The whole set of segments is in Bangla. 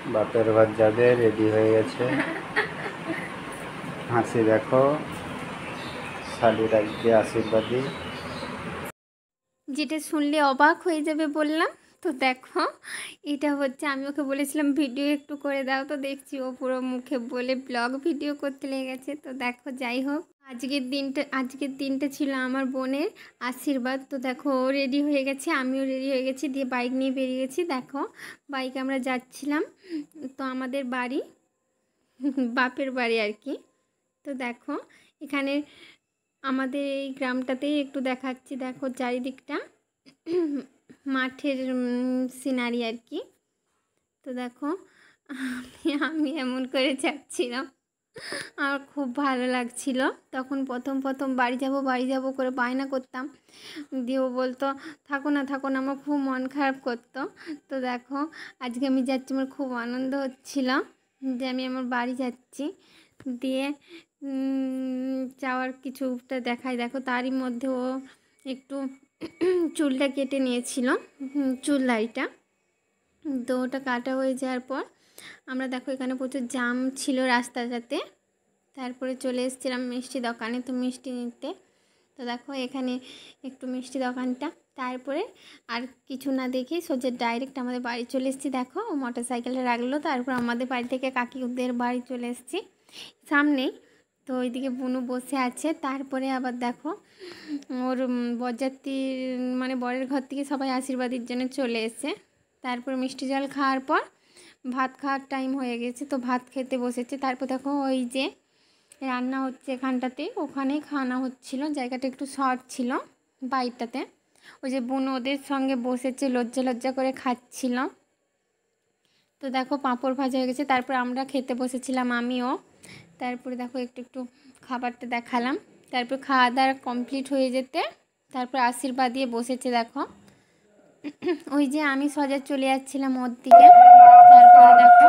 বাপের বাড়ি যাবে, রেডি হয়ে গেছে। হাসি দেখো, শালির আজকে আশীর্বাদী। যেটা শুনলে অবাক হয়ে যাবে বললাম। তো দেখো, এটা হচ্ছে, আমি ওকে বলেছিলাম ভিডিও একটু করে দাও, তো দেখছি ও পুরো মুখে বলে ব্লগ ভিডিও করতে লেগে গেছে। তো দেখো, যাই হোক, আজকের দিনটা ছিল আমার বোনের আশীর্বাদ। তো দেখো, ও রেডি হয়ে গেছে, আমিও রেডি হয়ে গেছি, দিয়ে বাইক নিয়ে বেরিয়ে গেছি। দেখো, বাইকে আমরা যাচ্ছিলাম। তো আমাদের বাড়ি, বাপের বাড়ি আর কি। তো দেখো, এখানে আমাদের এই গ্রামটাতেই একটু দেখাচ্ছি। দেখো চারিদিকটা মাঠের সিনারি আর কি। তো দেখো, আমি এমন করে যাচ্ছিলাম, আমার খুব ভালো লাগছিল। তখন প্রথম বাড়ি যাব করে বায়না করতাম, দিয়ে ও বলতো থাকো না থাকো না, আমার খুব মন খারাপ করতো। তো দেখো, আজকে আমি যাচ্ছি, আমার খুব আনন্দ হচ্ছিল যে আমি আমার বাড়ি যাচ্ছি। দিয়ে যাওয়ার কিছুটা দেখাই। দেখো, তারই মধ্যে ও একটু চুলটা কেটে নিয়েছিল, চুল দাড়িটা। তো ওটা কাটা হয়ে যাওয়ার পর আমরা দেখো, এখানে প্রচুর জাম ছিল রাস্তাটাতে। তারপরে চলে এসেছিলাম মিষ্টি দোকানে, তো মিষ্টি নিতে। তো দেখো, এখানে একটু মিষ্টি দোকানটা, তারপরে আর কিছু না দেখে সোজা ডাইরেক্ট আমাদের বাড়ি চলে এসেছি। দেখো, ও মোটর সাইকেলটা রাখলো, তারপর আমাদের বাড়ি থেকে কাকিদের বাড়ি চলে এসেছি সামনেই। তো ওইদিকে বুনু বসে আছে। তারপরে আবার দেখো, ওর বরযাত্রীর মানে বরের ঘর থেকে সবাই আশীর্বাদের জন্য চলে এসে, তারপর মিষ্টি জল খাওয়ার পর ভাত খাওয়ার টাইম হয়ে গেছে, তো ভাত খেতে বসেছে। তারপর দেখো, ওই যে রান্না হচ্ছে এখানটাতে, ওখানেই খাওয়ানো হচ্ছিল। জায়গাটা একটু শর্ট ছিল বাড়িটাতে। ওই যে বোন ওদের সঙ্গে বসেছে, লজ্জা লজ্জা করে খাচ্ছিল। তো দেখো, পাঁপড় ভাজা হয়ে গেছে। তারপর আমরা খেতে বসেছিলাম, আমিও। তারপরে দেখো, একটু একটু খাবারটা দেখালাম। তারপর খাওয়া দাওয়া কমপ্লিট হয়ে যেতে তারপর আশীর্বাদ দিয়ে বসেছে। দেখো, ওই যে আমি সজা চলে যাচ্ছিলাম ওর দিকে। তারপরে দেখো,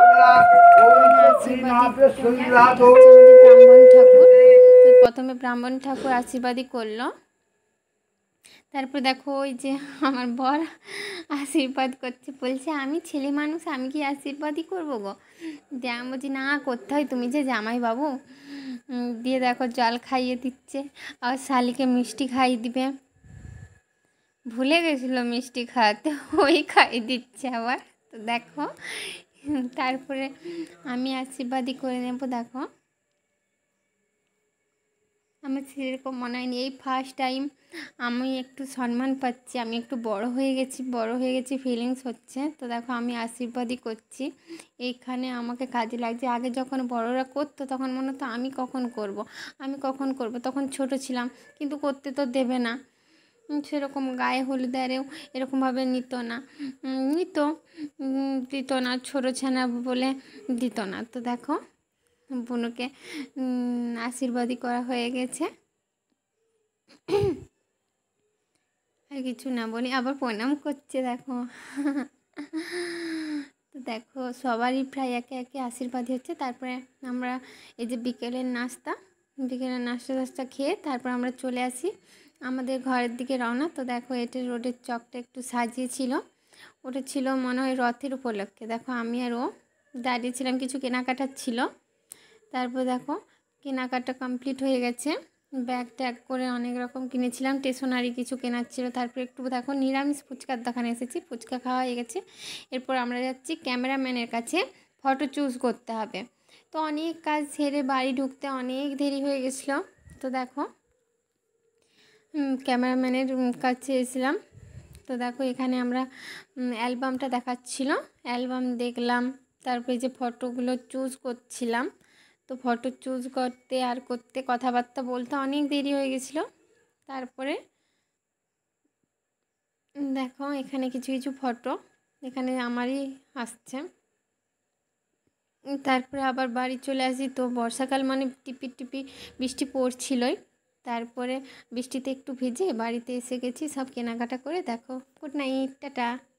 ব্রাহ্মণ ঠাকুর। তো প্রথমে ব্রাহ্মণ ঠাকুর আশীর্বাদই করলো। তারপর দেখো, ওই যে আমার বর আশীর্বাদ করছে, বলছে আমি ছেলে মানুষ, আমি কি আশীর্বাদই করবো গো? দিয়ে আমি বলছি না, করতে হয়, তুমি যে জামাই বাবু। দিয়ে দেখো, জল খাইয়ে দিচ্ছে, আর শালিকে মিষ্টি খাইয়ে দিবে। ভুলে গেছিলো মিষ্টি খাওয়াতে, ওই খাইয়ে দিচ্ছে আবার। তো দেখো, তারপরে আমি আশীর্বাদই করে নেব। দেখো, আমার সেরকম মনে হয়নি, এই ফার্স্ট টাইম আমি একটু সম্মান পাচ্ছি, আমি একটু বড় হয়ে গেছি ফিলিংস হচ্ছে। তো দেখো, আমি আশীর্বাদই করছি, এইখানে আমাকে কাজে লাগছে। আগে যখন বড়রা করতো তখন মনে হতো আমি কখন করব, তখন ছোট ছিলাম, কিন্তু করতে তো দেবে না। সেরকম গায়ে হলুদেও এরকমভাবে দিত না, ছোটো ছানা বলে দিত না। তো দেখো, বুনুকে আশীর্বাদই করা হয়ে গেছে। আর কিছু না বলি, আবার প্রণাম করছে। দেখো, তো দেখো, সবারই প্রায় একে একে আশীর্বাদই হচ্ছে। তারপরে আমরা এই যে বিকেলের নাস্তা খেয়ে তারপর আমরা চলে আসি আমাদের ঘরের দিকে রওনা। তো দেখো, এটা রোডের চকটা একটু সাজিয়েছিল, ওটা ছিল মনে হয় রথের উপলক্ষে। দেখো, আমি আর ও দাঁড়িয়েছিলাম, কিছু কেনাকাটা ছিল। তারপর দেখো, কেনাকাটা কমপ্লিট হয়ে গেছে, ব্যাগ ট্যাগ করে অনেক রকম কিনেছিলাম, স্টেশনারি কিছু কেনার ছিল। তারপর একটু দেখো, নিরামিষ ফুচকার দোকানে এসেছি, ফুচকা খাওয়া হয়ে গেছে। এরপর আমরা যাচ্ছি ক্যামেরাম্যানের কাছে, ফটো চুজ করতে হবে। তো অনেক কাজ সেরে বাড়ি ঢুকতে অনেক দেরি হয়ে গেছিলো। তো দেখো, ক্যামেরাম্যানের কাছে এসেছিলাম। তো দেখো, এখানে আমরা অ্যালবামটা দেখাচ্ছিল, অ্যালবাম দেখলাম। তারপরে যে ফটোগুলো চুজ করছিলাম, তো ফটো চুজ করতে কথাবার্তা বলতে অনেক দেরি হয়ে গেছিলো। তারপরে দেখো, এখানে কিছু কিছু ফটো এখানে আমারই আসছে। তারপরে আবার বাড়ি চলে আসি। তো বর্ষাকাল মানে টিপি টিপি বৃষ্টি পড়ছিলই। তারপরে বৃষ্টিতে একটু ভিজে বাড়িতে এসে গেছি, সব কেনাকাটা করে। দেখো, গুড নাইট, টাটা।